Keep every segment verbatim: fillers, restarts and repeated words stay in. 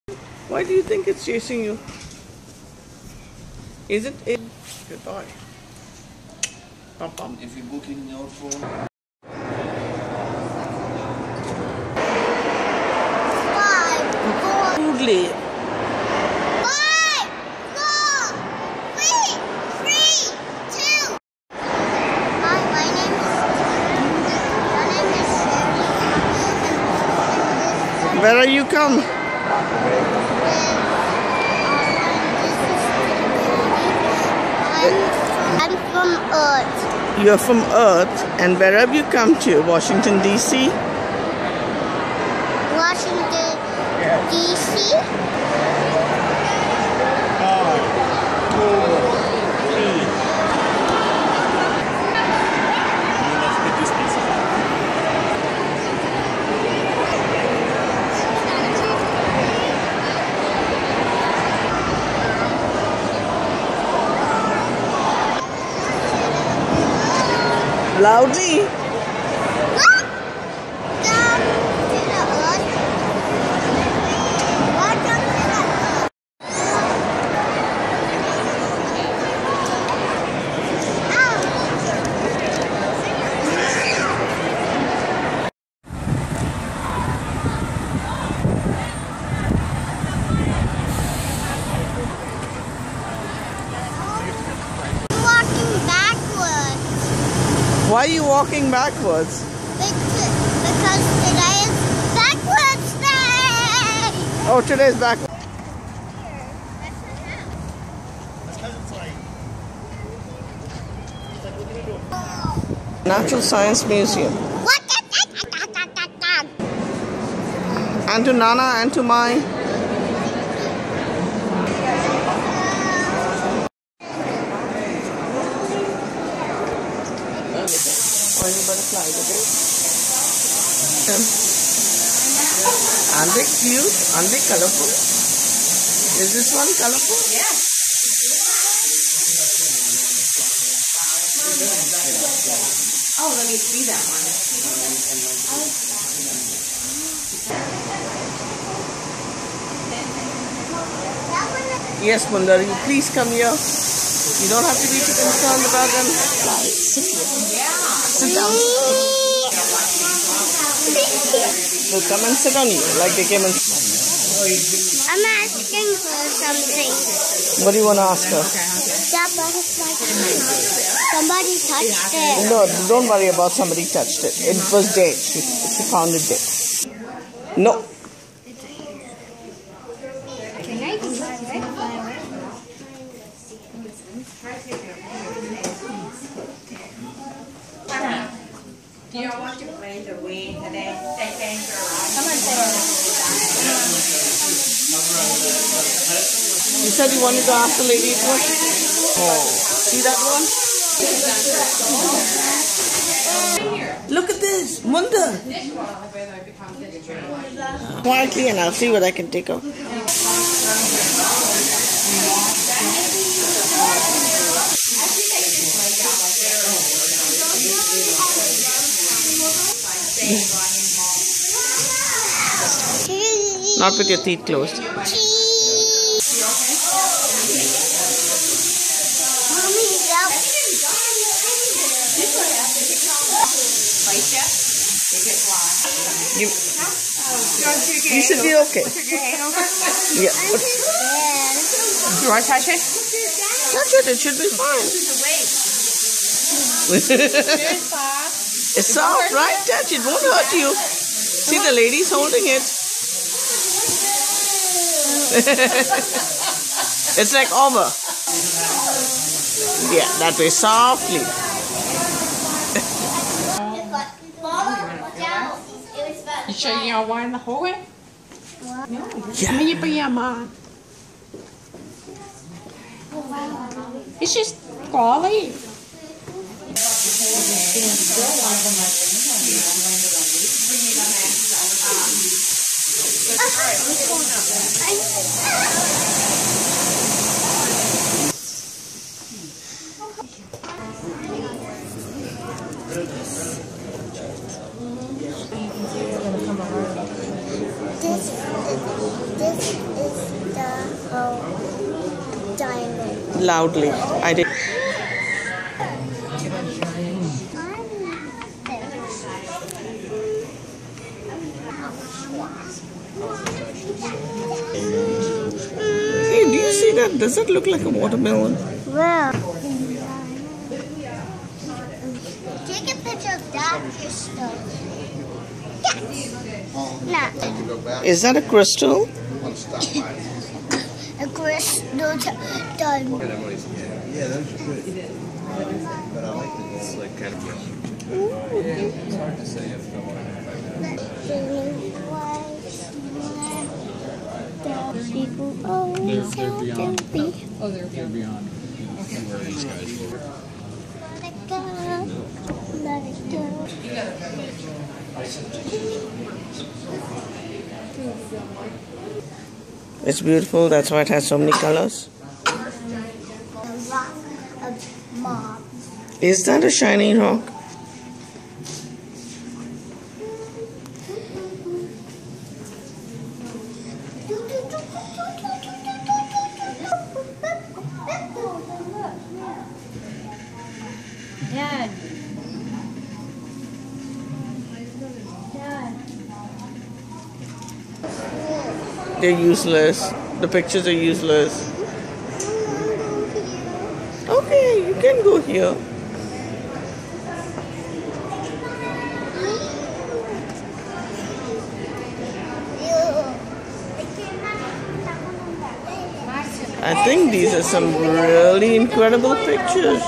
Why do you think it's chasing you? Is it it? Good boy. Pum pum. If you're booking your phone. Five, four, Googly. five, four, three, three, two. Hi, my name is. My name is Sherry. Where are you come? I'm from Earth. You are from Earth, and where have you come to? Washington D C. Washington D C. Five, four, three. Loudly. Down to the earth. Welcome to the earth. Walking backwards. Why are you walking backwards? Because, because today is backwards day! Oh, today's back. Natural Science Museum. What? And to Nana and to my. Oily butterflies, okay? Aren't they cute? Aren't they colorful? Is this one colorful? Yeah. Oh, let me see that one. Yes, Mundar, you please come here. You don't have to be too concerned about them. Sit here. Sit down. They'll come and sit on you like they came and. I'm asking for something. What do you want to ask her? That butterfly. Somebody touched it. No, don't worry about somebody touched it. It was dead. She, she found it dead. No. Can I do that? Do you want to play the wind and then they can go around? Come on, You said you wanted to ask the lady a question? Oh, see that one? Look at this, Munda. Quietly, and I'll see what I can take out. Not with your teeth closed. You, you should be okay. Yeah. You want to touch it? Touch it, it should be fine. It's soft, right? Touch it, won't hurt you. See, the lady's holding it. It's like over. Yeah, that way, softly. You sure you don't want in the hallway? Yeah. May pajama. It's just golly. This, this is loudly. I did. Hey, do you see that? Does that look like a watermelon? Well, take a picture of that crystal. Yes. Nah. Is that a crystal? A crystal done. Yeah, those are good. But I like the it's like kind of it's hard to say if the one They're, they're beyond. Oh, they're, they're beyond. Okay. Where these guys were. Let it go. Let it go. It's beautiful. That's why it has so many colors. The rock of mom. Is that a shiny rock? Dad. Dad. They're useless. The pictures are useless. Okay, you can go here. I think these are some really incredible pictures.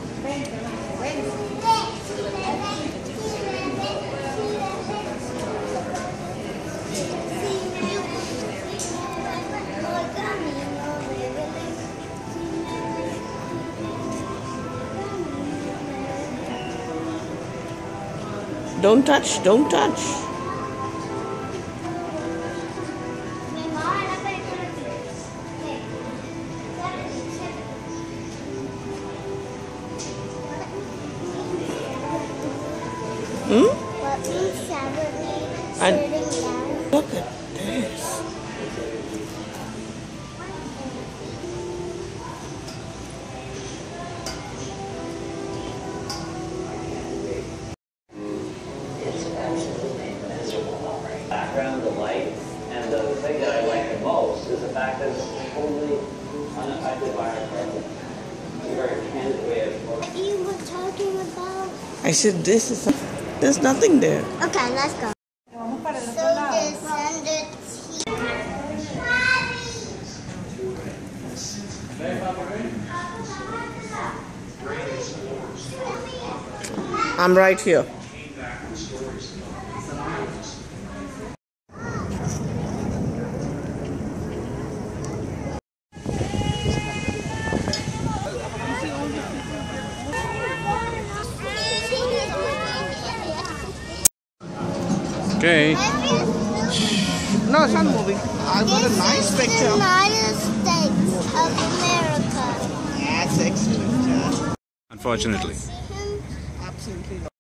Don't touch, don't touch. Hmm? And look at this. Background, the light, and the thing that I like the most is the fact that it's totally unaffected by our problem. It's a very candid way of What you were talking about? I said this is, there's nothing there. Okay, let's go. So this and I'm right here. Okay. No, it's not moving. I got a nice This is picture. the United States of America. That's excellent, John. Unfortunately. See him? Absolutely not.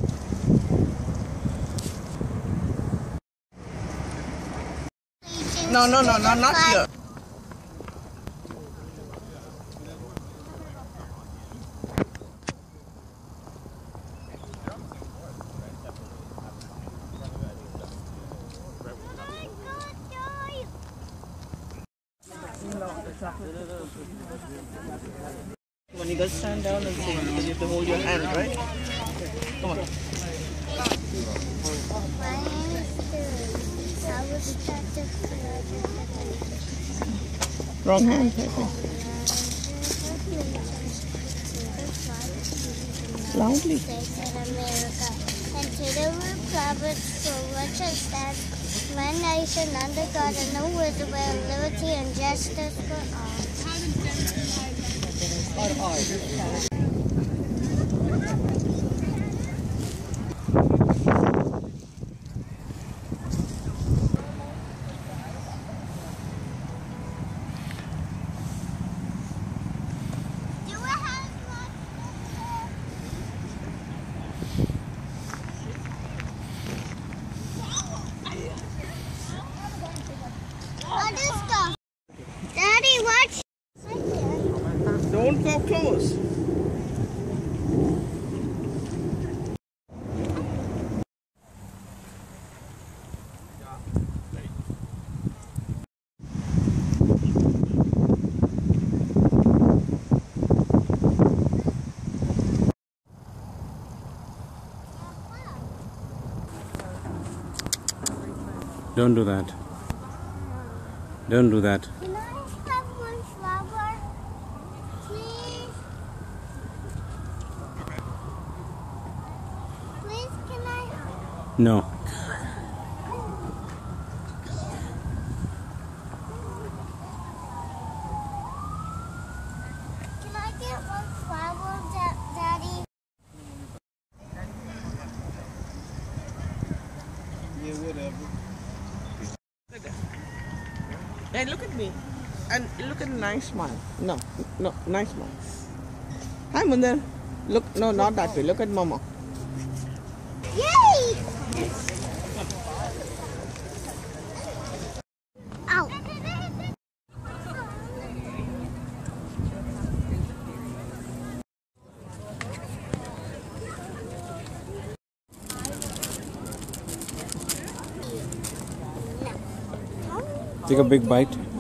No, no, no, no, not here. When you guys stand down and sing, because you have to hold your hand, right? Come on. My name is Sue. I was attracted to Wrong hand, I think. Loudly. States of America and to the republic for which it stands, one nation under God and no with liberty and justice for all. Daddy, watch. go close. Don't do that. Don't do that. Can I have one flower? Please? Please, can I? No. Can I get one flower, da Daddy? Yeah, whatever. Hey, look at me. And look at a nice smile. No, no, nice smile. Hi, Mundar. Look, no, not that way. Look at Mama. Yay! Ow. Take a big bite.